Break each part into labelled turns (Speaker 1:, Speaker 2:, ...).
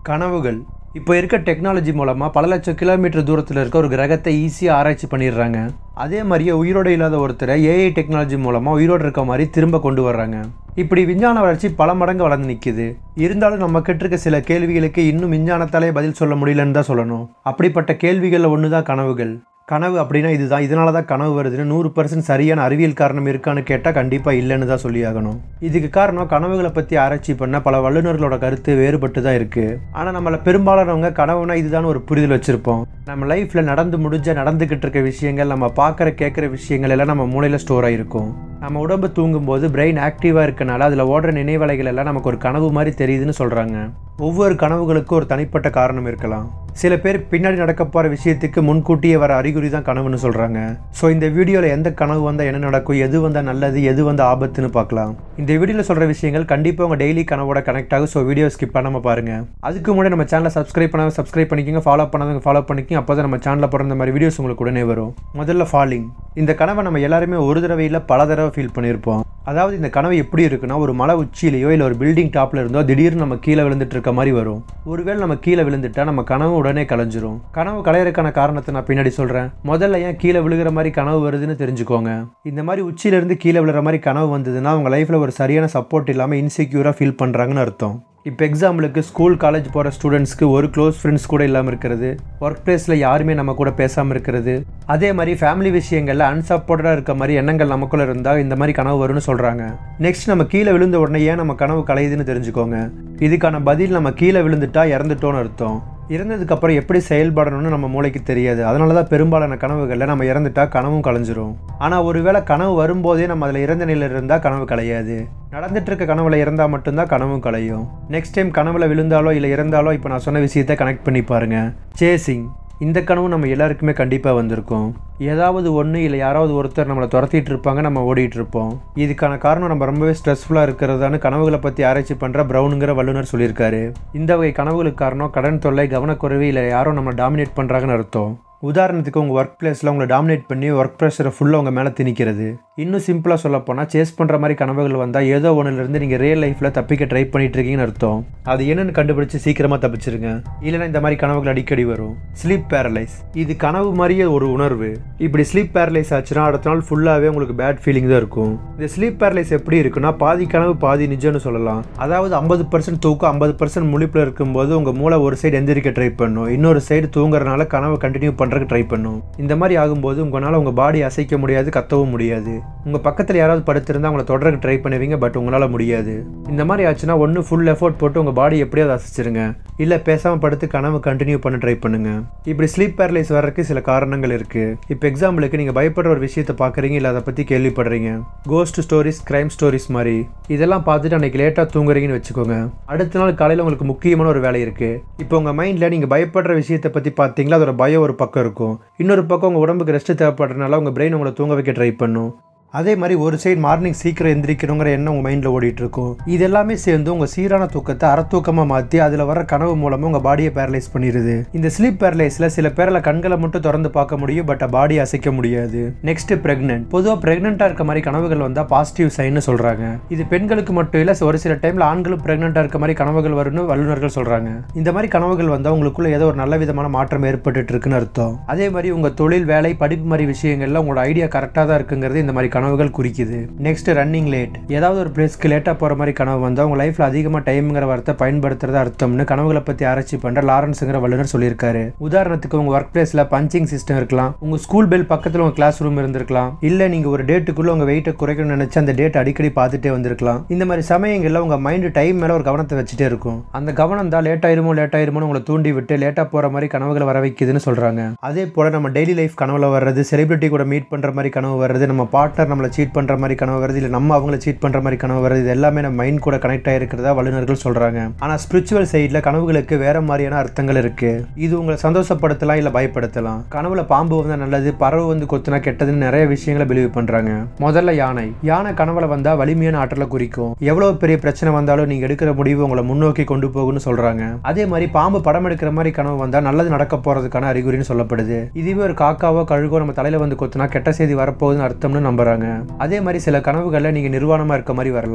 Speaker 1: கனவுகள் இப்போ இருக்க டெக்னாலஜி மூலமாக பல லட்சம் கிலோமீட்டர் தூரத்தில் இருக்க ஒரு கிரகத்தை ஈஸியாக ஆராய்ச்சி பண்ணிடுறாங்க. அதே மாதிரியே உயிரோடு இல்லாத ஒருத்தரை ஏஐ டெக்னாலஜி மூலமாக உயிரோடு இருக்க மாதிரி திரும்ப கொண்டு வர்றாங்க. இப்படி விஞ்ஞான வளர்ச்சி பல மடங்கு வளர்ந்து நிற்குது. இருந்தாலும் நம்ம கிட்ட இருக்க சில கேள்விகளுக்கு இன்னும் விஞ்ஞானத்தாலே பதில் சொல்ல முடியலன்னு தான் சொல்லணும். அப்படிப்பட்ட கேள்விகளில் ஒன்று தான் கனவுகள். கனவு அப்படின்னா இதுதான், இதனால தான் கனவு வருதுன்னு 100% சரியான அறிவியல் காரணம் இருக்கான்னு கேட்டால் கண்டிப்பாக இல்லைன்னு தான் சொல்லியாகணும். இதுக்கு காரணம் கனவுகளை பற்றி ஆராய்ச்சி பண்ண பல வல்லுநர்களோட கருத்து வேறுபட்டு தான் இருக்குது. ஆனால் நம்மளை பெரும்பாலானவங்க கனவுனா இதுதான் ஒரு புரிதல் வச்சுருப்போம். நம்ம லைஃப்பில் நடந்துக்கிட்டு இருக்க விஷயங்கள், நம்ம பார்க்குற கேட்குற விஷயங்கள் எல்லாம் நம்ம மூளையில் ஸ்டோர் ஆகிருக்கும். நம்ம உடம்பு தூங்கும்போது பிரெயின் ஆக்டிவாக இருக்கனால அதில் ஓடுற நினைவலைகள் எல்லாம் நமக்கு ஒரு கனவு மாதிரி தெரியுதுன்னு சொல்கிறாங்க. ஒவ்வொரு கனவுகளுக்கும் ஒரு தனிப்பட்ட காரணம் இருக்கலாம். சில பேர் பின்னாடி நடக்க போகிற விஷயத்துக்கு முன்கூட்டியே வர அறிகுறி தான் கனவுன்னு சொல்கிறாங்க. ஸோ இந்த வீடியோவில் எந்த கனவு வந்தால் என்ன நடக்கும், எது வந்தால் நல்லது, எது வந்தால் ஆபத்துன்னு பார்க்கலாம். இந்த வீடியோவில் சொல்கிற விஷயங்கள் கண்டிப்பாக உங்கள் டெய்லி கனவோட கனெக்ட் ஆகும். ஸோ வீடியோ ஸ்கிப் பண்ணாமல் பாருங்கள். அதுக்கு முன்னாடி நம்ம சேனலை சப்ஸ்கிரைப் பண்ணிக்கோங்க, ஃபாலோ பண்ணாதவங்க ஃபாலோ பண்ணிக்கோங்க. அப்போ தான் நம்ம சேனலில் போகிற இந்த மாதிரி வீடியோஸ் உங்களுக்கு உடனே வரும். முதல்ல ஃபாலிங். இந்த கனவை நம்ம எல்லாருமே ஒரு தடவை இல்லை பல தடவை ஃபீல் பண்ணியிருப்போம். அதாவது இந்த கனவு எப்படி இருக்குன்னா, ஒரு மலை உச்சியிலையோ இல்லை ஒரு பில்டிங் டாப்பில் இருந்தோ திடீர்னு நம்ம கீழே விழுந்துட்டு இருக்க மாதிரி வரும். ஒருவேளை நம்ம கீழே விழுந்துட்டா நம்ம கனவு உடனே கலைஞ்சிரும். கனவு கலையறதுக்கான காரணத்தை நான் பின்னாடி சொல்கிறேன். முதல்ல ஏன் கீழே விழுகிற மாதிரி கனவு வருதுன்னு தெரிஞ்சுக்கோங்க. இந்த மாதிரி உச்சியிலேருந்து கீழே விழுற மாதிரி கனவு வந்ததுன்னா அவங்க லைஃப்பில் ஒரு சரியான சப்போர்ட் இல்லாமல் இன்செக்யூராக ஃபீல் பண்ணுறாங்கன்னு அர்த்தம். இப்போ எக்ஸாம்பிளுக்கு ஸ்கூல் காலேஜ் போகிற ஸ்டூடெண்ட்ஸ்க்கு ஒரு க்ளோஸ் ஃப்ரெண்ட்ஸ் கூட இல்லாமல் இருக்கிறது, ஒர்க் பிளேஸில் யாருமே நம்ம கூட பேசாமல் இருக்கிறது, அதே மாதிரி ஃபேமிலி விஷயங்களில் அன்சப்போர்ட்டடாக இருக்க மாதிரி எண்ணங்கள் நமக்குள்ளே இருந்தால் இந்த மாதிரி கனவு வரும்னு சொல்கிறாங்க. நெக்ஸ்ட், நம்ம கீழே விழுந்த உடனே ஏன் நம்ம கனவு கலையுதுன்னு தெரிஞ்சுக்கோங்க. இதுக்கான பதில், நம்ம கீழே விழுந்துட்டா இறந்துட்டோன்னு அர்த்தம். இறந்ததுக்கப்புறம் எப்படி செயல்படணும்னு நம்ம மூளைக்கு தெரியாது. அதனால தான் பெரும்பாலான கனவுகளில் நம்ம இறந்துட்டா கனவும் கலைஞ்சிரும். ஆனால் ஒருவேளை கனவு வரும்போதே நம்ம அதில் இறந்த நிலையில் இருந்தால் கனவு கலையாது. நடந்துட்டு இருக்க கனவுல இறந்தால் மட்டும்தான் கனவும் கலையும். நெக்ஸ்ட் டைம் கனவுல விழுந்தாலோ இல்லை இறந்தாலோ இப்போ நான் சொன்ன விஷயத்தை கனெக்ட் பண்ணி பாருங்க. சேசிங். இந்த கனவு நம்ம எல்லாருக்குமே கண்டிப்பாக வந்திருக்கும். ஏதாவது ஒன்று இல்லை யாராவது ஒருத்தர் நம்மளை துரத்திட்டு இருப்பாங்க, நம்ம ஓடிட்டு இருப்போம். இதுக்கான காரணம் நம்ம ரொம்பவே ஸ்ட்ரெஸ்ஃபுல்லாக இருக்கிறதான்னு கனவுகளை பற்றி ஆராய்ச்சி பண்ணுற ப்ரௌனுங்கிற வல்லுநர் சொல்லியிருக்காரு. இந்த வகை கனவுகளுக்கு காரணம் கடன் தொல்லை, கவனக்குறைவு, இல்லை யாரும் நம்ம டாமினேட் பண்ணுறாங்கன்னு அர்த்தம். உதாரணத்துக்கு உங்கள் ஒர்க் பிளேஸில் உங்களை டாமினேட் பண்ணி ஒர்க் ப்ரெஷரை ஃபுல்லாக உங்கள் மேலே திணிக்கிறது. இன்னும் சிம்பிளாக சொல்லப்போனால் சேஸ் பண்ணுற மாதிரி கனவுகள் வந்தால் ஏதோ ஒன்றுலேருந்து நீங்கள் ரியல் லைஃப்பில் தப்பிக்க ட்ரை பண்ணிட்டு இருக்கீங்கன்னு அர்த்தம். அது என்னென்னு கண்டுபிடிச்சி சீக்கிரமாக தப்பிச்சிருங்க, இல்லைன்னா இந்த மாதிரி கனவுகள் அடிக்கடி வரும். Sleep paralyse. இது கனவு மாதிரியே ஒரு உணர்வு. இப்படி ஸ்லீப் பேரலைஸ் ஆச்சுன்னா அடுத்த நாள் ஃபுல்லாகவே உங்களுக்கு பேட் ஃபீலிங் தான் இருக்கும். இந்த ஸ்லீப் பேரலைஸ் எப்படி இருக்குன்னா, பாதி கனவு பாதி நிஜம்னு சொல்லலாம். அதாவது 50% தூக்கம் 50% முழிப்பில் இருக்கும்போது உங்கள் மூளை ஒரு சைடு எந்திரிக்க ட்ரை பண்ணும், இன்னொரு சைடு தூங்குறதுனால கனவு கண்டினியூ பண்ணுறதுக்கு ட்ரை பண்ணும். இந்த மாதிரி ஆகும்போது உங்களால் உங்கள் பாடி அசைக்க முடியாது, கத்தவும் முடியாது. உங்கள் பக்கத்தில் யாராவது படுத்திருந்தால் அவங்களை தொடர்றதுக்கு ட்ரை பண்ணுவீங்க, பட் உங்களால் முடியாது. இந்த மாதிரி ஆச்சுன்னா ஒன்று ஃபுல் எஃபோர்ட் போட்டு உங்கள் பாடி எப்படியாவது அசைச்சிருங்க, இல்லை பேசாமல் படுத்து கனவு கண்டினியூ பண்ண ட்ரை பண்ணுங்க. இப்படி ஸ்லீப் பேரலைஸ் வர்றதுக்கு சில காரணங்கள் இருக்குது. இப்போ எக்ஸாம்பிளுக்கு நீங்கள் பயப்படுற ஒரு விஷயத்தை பார்க்குறீங்க, இல்லை அதை பற்றி கேள்விப்படுறீங்க. கோஸ்ட் ஸ்டோரிஸ், கிரைம் ஸ்டோரிஸ் மாதிரி இதெல்லாம் பார்த்துட்டு அன்றைக்கி லேட்டாக தூங்குறீங்கன்னு வச்சுக்கோங்க. அடுத்த நாள் காலையில் உங்களுக்கு முக்கியமான ஒரு வேலை இருக்குது. இப்போ உங்கள் மைண்டில் நீங்கள் பயப்படுற விஷயத்தை பற்றி பார்த்தீங்களா, அதோட பயம் ஒரு பக்கம் இருக்கும், இன்னொரு பக்கம் உங்கள் உடம்புக்கு ரெஸ்ட் தேவைப்படுறதுனால உங்கள் பிரெயின் உங்களை தூங்க வைக்க ட்ரை பண்ணும். அதே மாதிரி ஒரு சைடு மார்னிங் சீக்கிரம் எந்திரிக்கணுங்கிற எண்ணம் உங்கள் மைண்டில் ஓடிட்டு இருக்கும். இது எல்லாமே சேர்ந்து உங்கள் சீரான தூக்கத்தை அறத்தூக்கமாக மாற்றி அதில் வர கனவு மூலமாக உங்கள் பாடியை பேரலைஸ் பண்ணிடுது. இந்த ஸ்லீப் பேரலைஸில் சில பேரில் கண்களை மட்டும் திறந்து பார்க்க முடியும், பட் பாடியை அசைக்க முடியாது. Next, pregnant. பொதுவாக பிரெக்னென்ட்டாக இருக்க மாதிரி கனவுகள் வந்தால் பாசிட்டிவ் சைன்னு சொல்கிறாங்க. இது பெண்களுக்கு மட்டும் இல்லை, ஒரு சில டைமில் ஆண்களும் பிரெக்னென்ட்டாக இருக்க மாதிரி கனவுகள் வரும்னு வல்லுநர்கள் சொல்கிறாங்க. இந்த மாதிரி கனவுகள் வந்தால் உங்களுக்குள்ள ஏதோ ஒரு நல்ல விதமான மாற்றம் ஏற்பட்டு இருக்குன்னு அர்த்தம். அதே மாதிரி உங்கள் தொழில், வேலை, படிப்பு மாதிரி விஷயங்கள்ல உங்களோட ஐடியா கரெக்டாக தான் இருக்குங்கிறது இந்த மாதிரி கனவுகள் குறிக்குது. Next, running late. ஏதாவது ஒரு பிளேஸ்க்கு லேட்டாக போகிற மாதிரி கனவு வந்தால் உங்கள் லைஃப்பில் அதிகமாக டைம்ங்கிற வார்த்தை பயன்படுத்துறது அர்த்தம்னு கனவுகளை பற்றி ஆராய்ச்சி பண்ணுற லாரன்ஸுங்கிற வல்லுநர் சொல்லியிருக்காரு. உதாரணத்துக்கு உங்கள் ஒர்க் பிளேஸில் பஞ்சிங் சிஸ்டம் இருக்கலாம், உங்கள் ஸ்கூல் பெல் பக்கத்தில் உங்கள் கிளாஸ் ரூம் இருந்திருக்கலாம், இல்லை நீங்கள் ஒரு டேட்டுக்குள்ளே உங்கள் வெயிட்டை குறைக்கணும்னு நினச்சி அந்த டேட் அடிக்கடி பார்த்துட்டே வந்திருக்கலாம். இந்த மாதிரி சமயங்களில் உங்கள் மைண்டு டைம் மேலே ஒரு கவனத்தை வச்சுட்டே இருக்கும். அந்த கவனம் தான் லேட் ஆயிருமோன்னு உங்களை தூண்டி விட்டு லேட்டாக போகிற மாதிரி கனவுகளை வர வைக்குதுன்னு சொல்கிறாங்க. அதே போல் நம்ம டெய்லி லைஃப் கனவுல வர்றது, செலிபிரிட்டி கூட மீட் பண்ணுற மாதிரி கனவு வர்றது, நம்ம பார்ட்னர் நம்மளை சீட் பண்ணுற மாதிரி கனவு வருது, இல்லை நம்ம அவங்கள சீட் பண்ணுற மாதிரி கனவு வருது, இது எல்லாமே நம்ம மைண்ட் கூட கனெக்ட் ஆகிருக்கிறதா வல்லுநர்கள் சொல்கிறாங்க. ஆனால் ஸ்பிரிச்சுவல் சைடில் கனவுகளுக்கு வேற மாதிரியான அர்த்தங்கள் இருக்குது. இது உங்களை சந்தோஷப்படுத்தலாம், இல்லை பயப்படுத்தலாம். கனவுல பாம்பு வந்தால் நல்லது, பறவை வந்து கொத்துனா கெட்டதுன்னு நிறைய விஷயங்களை பிலீவ் பண்ணுறாங்க. முதல்ல யானை. யானை கனவுல வந்தால் வலிமையான ஆற்றலை குறிக்கும். எவ்வளோ பெரிய பிரச்சனை வந்தாலும் நீங்கள் எடுக்கிற முடிவு உங்களை முன்னோக்கி கொண்டு போகும்னு சொல்கிறாங்க. அதே மாதிரி பாம்பு படம் எடுக்கிற மாதிரி கனவு வந்தால் நல்லது நடக்க போகிறதுக்கான அறிகுறின்னு சொல்லப்படுது. இதுவே ஒரு காக்காவோ கழுகோ நம்ம தலையில் வந்து கொத்துனா கெட்ட செய்தி வரப்போகுதுன்னு அர்த்தம்னு நம்புறாங்க. அதே மாதிரி சில கனவுகளில் நீங்கள் நிர்வாணமாக இருக்க மாதிரி வரலாம்.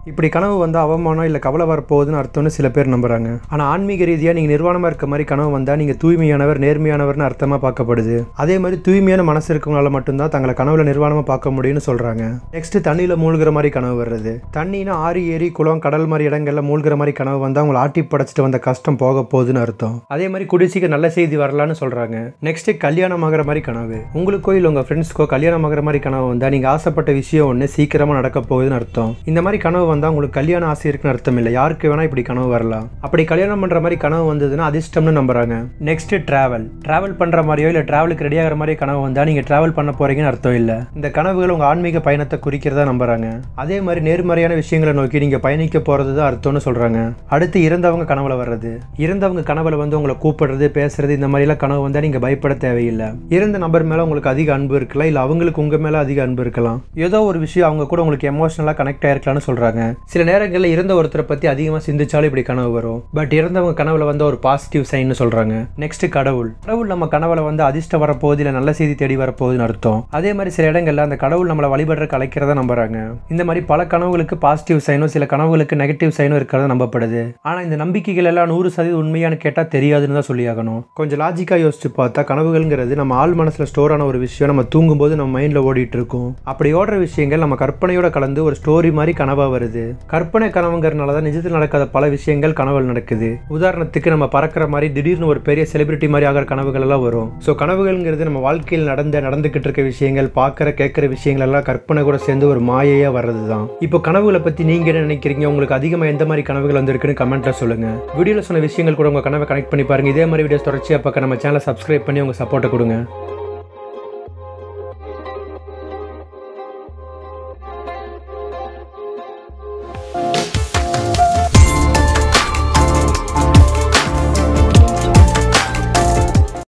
Speaker 1: இப்படி கனவு வந்து அவமானம் இல்லை கவலை வரப்போகுதுன்னு அர்த்தம்னு சில பேர் நம்புறாங்க. ஆனால் ஆன்மீக ரீதியாக நீங்கள் நிர்வாணமாக இருக்க மாதிரி கனவு வந்தால் நீங்கள் தூய்மையானவர் நேர்மையானவர்னு அர்த்தமாக பார்க்கப்படுது. அதே மாதிரி தூய்மையான மனசு இருக்கவங்களால மட்டும்தான் தங்களை கனவுல நிர்வாணமாக பார்க்க முடியும்னு சொல்றாங்க. நெக்ஸ்ட் தண்ணியில் மூழ்கிற மாதிரி கனவு வர்றது. தண்ணினா ஆறு ஏரி குளம் கடல் மாதிரி இடங்கள்ல மூழ்கிற மாதிரி கனவு வந்தால் அவங்களை ஆட்டி படைச்சிட்டு வந்த கஷ்டம் போக போகுதுன்னு அர்த்தம். அதே மாதிரி குடிசிக்க நல்ல செய்தி வரலான்னு சொல்றாங்க. நெக்ஸ்ட் கல்யாணம் ஆகிற மாதிரி கனவு. உங்களுக்கோ இல்லை உங்க ஃப்ரெண்ட்ஸ்க்கோ கல்யாணம் ஆகிற மாதிரி கனவு வந்தால் நீங்கள் ஆசைப்பட்ட விஷயம் ஒன்று சீக்கிரமாக நடக்க போகுதுன்னு அர்த்தம். இந்த மாதிரி கனவு வந்தால் உங்களுக்கு கல்யாண ஆசை இருக்குன்னு அர்த்தம் இல்லை. யாருக்கு வேணா இப்படி கனவு வரலாம். அப்படி கல்யாணம் பண்ற மாதிரி கனவு வந்ததுன்னா அதிர்ஷ்டம்னு நம்புறாங்க. நெக்ஸ்ட் டிராவல் பண்ற மாதிரியோ இல்லை டிராவலுக்கு ரெடி ஆகிற மாதிரி கனவு வந்தா நீங்க டிராவல் பண்ண போறீங்கன்னு அர்த்தம் இல்லை. இந்த கனவுகள் உங்க ஆன்மீக பயணத்தை குறிக்கிறதா நம்புறாங்க. அதே மாதிரி நேர்மறையான விஷயங்களை நோக்கி நீங்க பயணிக்க போறது தான் அர்த்தம்னு சொல்றாங்க. அடுத்து இறந்தவங்க கனவுல வர்றது. இறந்தவங்க கனவுல வந்து உங்களை கூப்பிடுறது பேசுறது இந்த மாதிரி எல்லாம் கனவு வந்தா நீங்க பயப்பட தேவையில்லை. இறந்த நபர் மேல உங்களுக்கு அதிக அன்பு இருக்கலாம், இல்ல அவங்களுக்கு உங்க மேல அதிக அன்பு இருக்கலாம். ஏதோ ஒரு விஷயம் அவங்க கூட உங்களுக்கு எமோஷனலா கனெக்ட் ஆயிருக்கலாம்னு சொல்றாங்க. சில நேரங்களில் இறந்த ஒருத்தரை பத்தி அதிகமாக சிந்திச்சாலும் இப்படி கனவு வரும். பட் இறந்தவங்க கனவுல வந்து ஒரு பாசிட்டிவ் சைன்னு சொல்றாங்க. நெக்ஸ்ட் கடவுள் நம்ம கனவுல வந்து அதிர்ஷ்டம் வரப்போகுது இல்லை நல்ல செய்தி தேடி வரப்போகுதுன்னு அர்த்தம். அதே மாதிரி சில இடங்கள்ல அந்த கடவுள் நம்மளை வழிபடுறதுக்கு அழைக்கிறதா நம்புறாங்க. இந்த மாதிரி பல கனவுகளுக்கு பாசிட்டிவ் சைனும் சில கனவுகளுக்கு நெகட்டிவ் சைனும் இருக்கிறதா நம்பப்படுது. ஆனா இந்த நம்பிக்கைகள் எல்லாம் 100% உண்மையானு கேட்டா தெரியாதுன்னு தான் சொல்லி ஆகணும். கொஞ்சம் லாஜிக்கா யோசிச்சு பார்த்தா கனவுகள்ங்கிறது நம்ம ஆள் மனசுல ஸ்டோர் ஆன ஒரு விஷயம். நம்ம தூங்கும் போது நம்ம மைண்ட்ல ஓடிட்டு இருக்கும். அப்படி ஓடுற விஷயங்கள் நம்ம கற்பனையோட கலந்து ஒரு ஸ்டோரி மாதிரி கனவா வருது. கற்பனை கனவுங்கிறதுனால தான் நிஜத்தில் நடக்காத பல விஷயங்கள் கனவுகள் நடக்குது. உதாரணத்துக்கு நம்ம பறக்கிற மாதிரி திடீர்னு ஒரு பெரிய செலிபிரிட்டி மாதிரி ஆகிற கனவுகள் எல்லாம் வரும். ஸோ கனவுகள்ங்கிறது நம்ம வாழ்க்கையில் நடந்துகிட்டு இருக்க விஷயங்கள், பார்க்குற கேட்குற விஷயங்கள் எல்லாம் கற்பனை கூட சேர்ந்து ஒரு மாயையா வர்றது தான். இப்போ கனவுகளை பற்றி நீங்க என்ன நினைக்கிறீங்க? உங்களுக்கு அதிகமாக எந்த மாதிரி கனவுகள் வந்திருக்குன்னு கமெண்ட்ல சொல்லுங்க. வீடியோவில் சொன்ன விஷயங்கள் கூட உங்க கனவை கனெக்ட் பண்ணி பாருங்க. இதே மாதிரி வீடியோஸ் தொடர்ச்சியாக பார்க்க நம்ம சேனலை சப்ஸ்கிரைப் பண்ணி உங்க சப்போர்ட்டை கொடுங்க.